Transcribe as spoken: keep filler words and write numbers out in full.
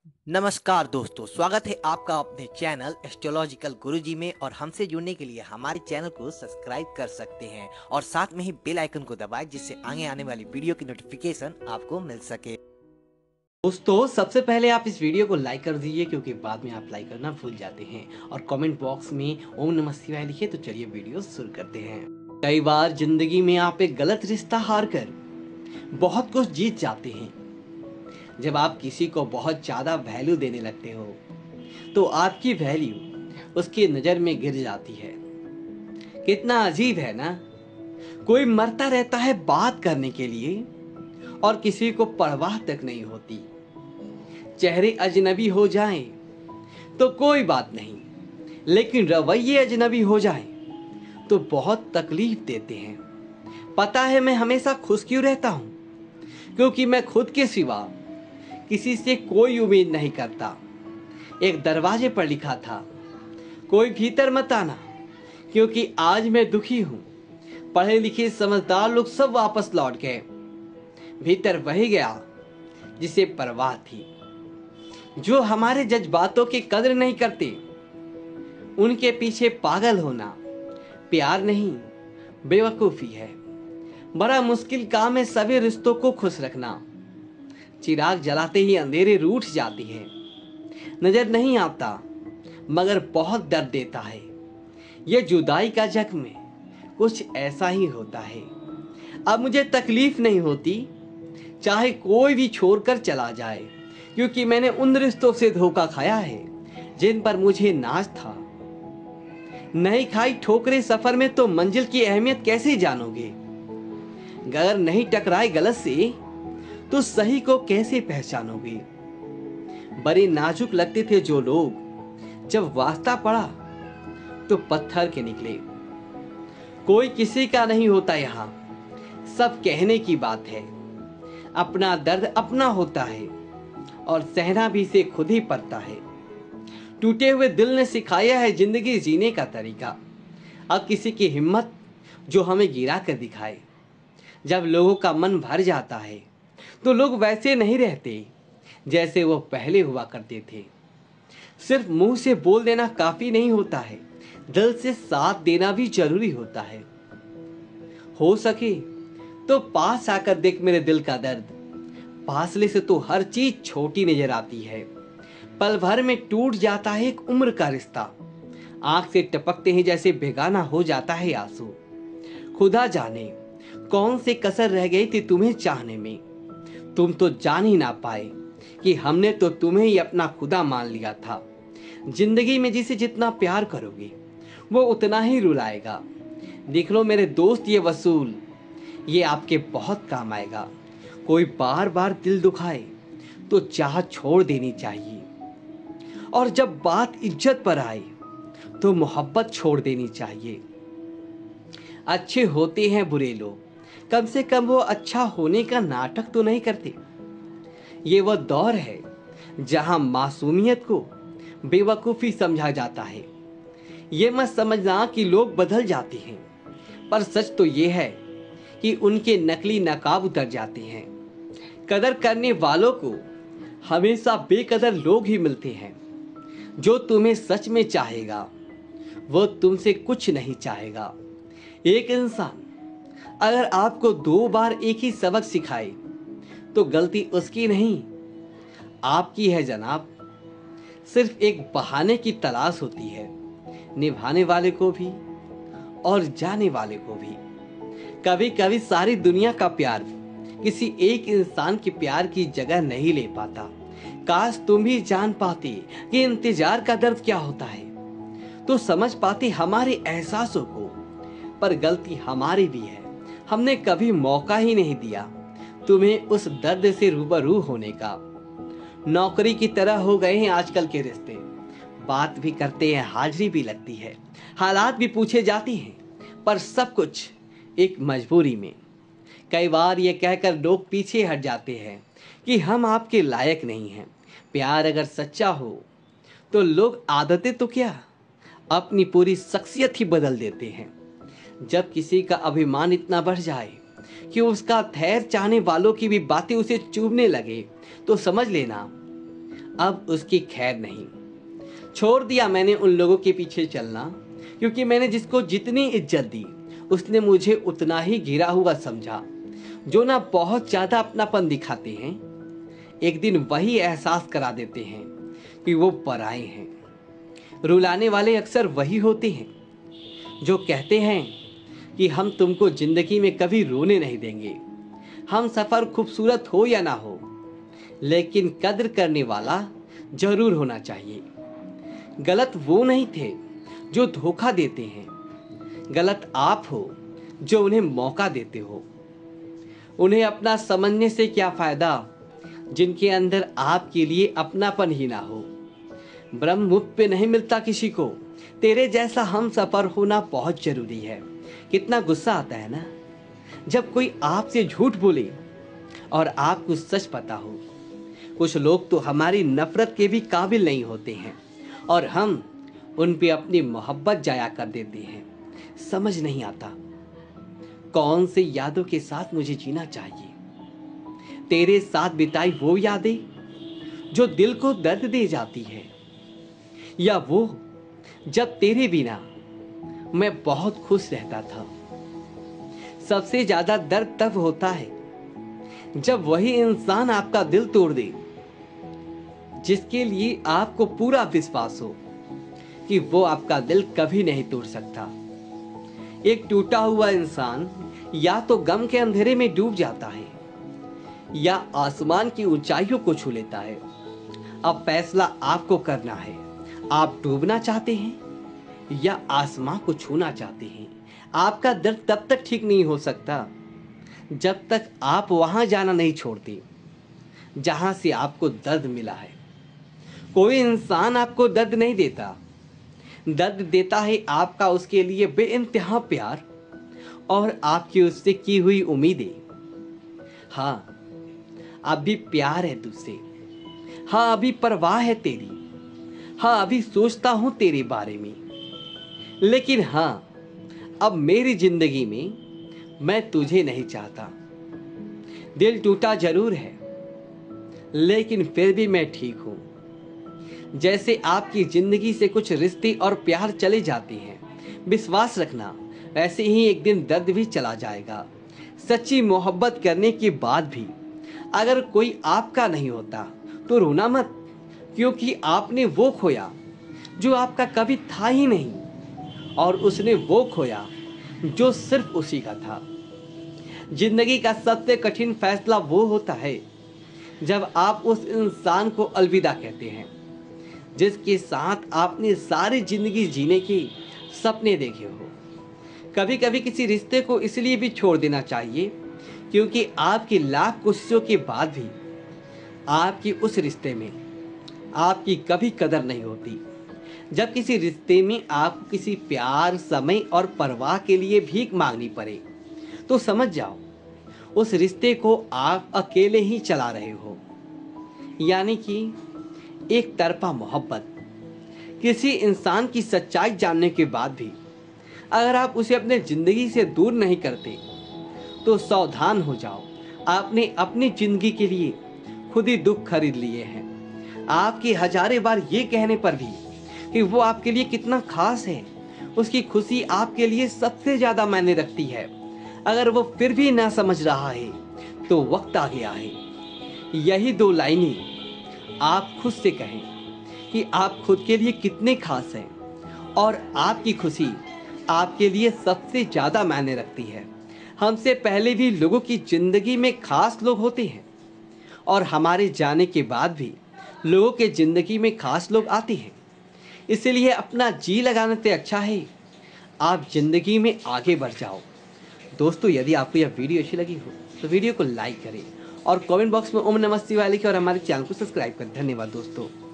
नमस्कार दोस्तों, स्वागत है आपका अपने चैनल एस्ट्रोलॉजिकल गुरुजी में। और हमसे जुड़ने के लिए हमारे चैनल को सब्सक्राइब कर सकते हैं और साथ में ही बेल आइकन को दबाएं, जिससे आगे आने वाली वीडियो की नोटिफिकेशन आपको मिल सके। दोस्तों, सबसे पहले आप इस वीडियो को लाइक कर दीजिए, क्योंकि बाद में आप लाइक करना भूल जाते हैं। और कमेंट बॉक्स में ओम नमः शिवाय लिखिए। तो चलिए वीडियो शुरू करते हैं। कई बार जिंदगी में आप एक गलत रिश्ता हार कर बहुत कुछ जीत जाते हैं। जब आप किसी को बहुत ज्यादा वैल्यू देने लगते हो तो आपकी वैल्यू उसकी नजर में गिर जाती है। कितना अजीब है ना। कोई मरता रहता है बात करने के लिए और किसी को परवाह तक नहीं होती। चेहरे अजनबी हो जाएं तो कोई बात नहीं, लेकिन रवैये अजनबी हो जाएं तो बहुत तकलीफ देते हैं। पता है मैं हमेशा खुश क्यों रहता हूं? क्योंकि मैं खुद के सिवा किसी से कोई उम्मीद नहीं करता। एक दरवाजे पर लिखा था, कोई भीतर मत आना, क्योंकि आज मैं दुखी हूं। पढ़े लिखे समझदार लोग सब वापस लौट गए। भीतर वही गया जिसे परवाह थी। जो हमारे जज्बातों की कदर नहीं करते, उनके पीछे पागल होना प्यार नहीं, बेवकूफी है। बड़ा मुश्किल काम है सभी रिश्तों को खुश रखना। चिराग जलाते ही अंधेरे रूठ जाती है। नजर नहीं आता मगर बहुत दर्द देता है। यह जुदाई का जख्म कुछ ऐसा ही होता है। अब मुझे तकलीफ नहीं होती चाहे कोई भी छोड़कर चला जाए, क्योंकि मैंने उन रिश्तों से धोखा खाया है जिन पर मुझे नाज था। नहीं खाई ठोकरें सफर में तो मंजिल की अहमियत कैसे जानोगे? अगर नहीं टकराए गलत से तो सही को कैसे पहचानोगे? बड़े नाजुक लगते थे जो लोग, जब वास्ता पड़ा तो पत्थर के निकले। कोई किसी का नहीं होता यहाँ, सब कहने की बात है। अपना दर्द अपना होता है और सहना भी से खुद ही पड़ता है। टूटे हुए दिल ने सिखाया है जिंदगी जीने का तरीका। अब किसी की हिम्मत जो हमें गिरा कर दिखाए। जब लोगों का मन भर जाता है तो लोग वैसे नहीं रहते जैसे वो पहले हुआ करते थे। सिर्फ मुंह से बोल देना काफी नहीं होता है, दिल से साथ देना भी जरूरी होता है। हो सके तो पास आकर देख मेरे दिल का दर्द। फासले से तो हर चीज छोटी नजर आती है। पल भर में टूट जाता है एक उम्र का रिश्ता। आंख से टपकते ही जैसे बेगाना हो जाता है आंसू। खुदा जाने कौन से कसर रह गई थी तुम्हें चाहने में। तुम तो जान ही ना पाए कि हमने तो तुम्हें ही अपना खुदा मान लिया था। जिंदगी में जिसे जितना प्यार करोगे वो उतना ही रुलाएगा। देख लो मेरे दोस्त ये वसूल, ये आपके बहुत काम आएगा। कोई बार बार दिल दुखाए तो चाह छोड़ देनी चाहिए, और जब बात इज्जत पर आए तो मोहब्बत छोड़ देनी चाहिए। अच्छे होते हैं बुरे लोग, कम से कम वो अच्छा होने का नाटक तो नहीं करते। ये वो दौर है जहां मासूमियत को बेवकूफी समझा जाता है। ये मत समझना कि लोग बदल जाते हैं, पर सच तो ये है कि उनके नकली नकाब उतर जाते हैं। कदर करने वालों को हमेशा बेकदर लोग ही मिलते हैं। जो तुम्हें सच में चाहेगा वो तुमसे कुछ नहीं चाहेगा। एक इंसान अगर आपको दो बार एक ही सबक सिखाए तो गलती उसकी नहीं आपकी है जनाब। सिर्फ एक बहाने की तलाश होती है, निभाने वाले को भी और जाने वाले को भी। कभी कभी सारी दुनिया का प्यार किसी एक इंसान के प्यार की जगह नहीं ले पाता। काश तुम भी जान पाते कि इंतजार का दर्द क्या होता है, तो समझ पाते हमारे एहसासों को। पर गलती हमारी भी है, हमने कभी मौका ही नहीं दिया तुम्हें उस दर्द से रूबरू होने का। नौकरी की तरह हो गए हैं आजकल के रिश्ते। बात भी करते हैं, हाजिरी भी लगती है, हालात भी पूछे जाते हैं, पर सब कुछ एक मजबूरी में। कई बार ये कहकर लोग पीछे हट जाते हैं कि हम आपके लायक नहीं हैं। प्यार अगर सच्चा हो तो लोग आदतें तो क्या, अपनी पूरी शख्सियत ही बदल देते हैं। जब किसी का अभिमान इतना बढ़ जाए कि उसका खैर चाहने वालों की भी बातें उसे चुभने लगे, तो समझ लेना अब उसकी खैर नहीं। छोड़ दिया मैंने उन लोगों के पीछे चलना, क्योंकि मैंने जिसको जितनी इज्जत दी उसने मुझे उतना ही गिरा हुआ समझा। जो ना बहुत ज्यादा अपनापन दिखाते हैं, एक दिन वही एहसास करा देते हैं कि वो पराए हैं। रुलाने वाले अक्सर वही होते हैं जो कहते हैं कि हम तुमको जिंदगी में कभी रोने नहीं देंगे। हम सफर खूबसूरत हो या ना हो, लेकिन कद्र करने वाला जरूर होना चाहिए। गलत वो नहीं थे जो धोखा देते हैं, गलत आप हो जो उन्हें मौका देते हो। उन्हें अपना समझने से क्या फायदा जिनके अंदर आपके लिए अपनापन ही ना हो। ब्रह्म मुफ्त पे नहीं मिलता किसी को, तेरे जैसा हम सफर होना बहुत जरूरी है। कितना गुस्सा आता है ना जब कोई आपसे झूठ बोले और आपको सच पता हो। कुछ लोग तो हमारी नफरत के भी काबिल नहीं होते हैं और हम उन पे अपनी मोहब्बत जाया कर देते हैं। समझ नहीं आता कौन से यादों के साथ मुझे जीना चाहिए। तेरे साथ बिताई वो यादें जो दिल को दर्द दे जाती है, या वो जब तेरे बिना मैं बहुत खुश रहता था। सबसे ज्यादा दर्द तब होता है जब वही इंसान आपका दिल तोड़ दे जिसके लिए आपको पूरा विश्वास हो कि वो आपका दिल कभी नहीं तोड़ सकता। एक टूटा हुआ इंसान या तो गम के अंधेरे में डूब जाता है या आसमान की ऊंचाइयों को छू लेता है। अब फैसला आपको करना है, आप डूबना चाहते हैं या आसमां को छूना चाहते हैं। आपका दर्द तब तक ठीक नहीं हो सकता जब तक आप वहां जाना नहीं छोड़ते जहां से आपको दर्द मिला है। कोई इंसान आपको दर्द नहीं देता, दर्द देता है आपका उसके लिए बेइंतहा प्यार और आपकी उससे की हुई उम्मीदें। हाँ, अभी प्यार है तुझसे, हाँ अभी परवाह है तेरी, हाँ अभी सोचता हूं तेरे बारे में, लेकिन हाँ अब मेरी जिंदगी में मैं तुझे नहीं चाहता। दिल टूटा जरूर है लेकिन फिर भी मैं ठीक हूं। जैसे आपकी जिंदगी से कुछ रिश्ते और प्यार चले जाते हैं, विश्वास रखना वैसे ही एक दिन दर्द भी चला जाएगा। सच्ची मोहब्बत करने के बाद भी अगर कोई आपका नहीं होता तो रोना मत, क्योंकि आपने वो खोया जो आपका कभी था ही नहीं और उसने वो खोया जो सिर्फ उसी का था। जिंदगी का सबसे कठिन फैसला वो होता है जब आप उस इंसान को अलविदा कहते हैं जिसके साथ आपने सारी जिंदगी जीने के सपने देखे हो। कभी कभी किसी रिश्ते को इसलिए भी छोड़ देना चाहिए क्योंकि आपकी लाख कोशिशों के बाद भी आपकी उस रिश्ते में आपकी कभी कदर नहीं होती। जब किसी रिश्ते में आपको किसी प्यार, समय और परवाह के लिए भीख मांगनी पड़े तो समझ जाओ उस रिश्ते को आप अकेले ही चला रहे हो। यानी कि एक तरफा मोहब्बत। किसी इंसान की सच्चाई जानने के बाद भी अगर आप उसे अपने जिंदगी से दूर नहीं करते तो सावधान हो जाओ, आपने अपनी जिंदगी के लिए खुद ही दुख खरीद लिए हैं। आपकी हजारों बार ये कहने पर भी कि वो आपके लिए कितना खास है, उसकी खुशी आपके लिए सबसे ज्यादा मायने रखती है, अगर वो फिर भी ना समझ रहा है तो वक्त आ गया है। यही दो लाइनें आप खुद से कहें कि आप खुद के लिए कितने खास हैं और आपकी खुशी आपके लिए सबसे ज्यादा मायने रखती है। हमसे पहले भी लोगों की जिंदगी में खास लोग होते हैं और हमारे जाने के बाद भी लोगों के जिंदगी में खास लोग आते हैं। इसलिए अपना जी लगाने से अच्छा है आप जिंदगी में आगे बढ़ जाओ। दोस्तों, यदि आपको यह वीडियो अच्छी लगी हो तो वीडियो को लाइक करें और कमेंट बॉक्स में ओम नमः शिवाय लिखें और हमारे चैनल को सब्सक्राइब करें। धन्यवाद दोस्तों।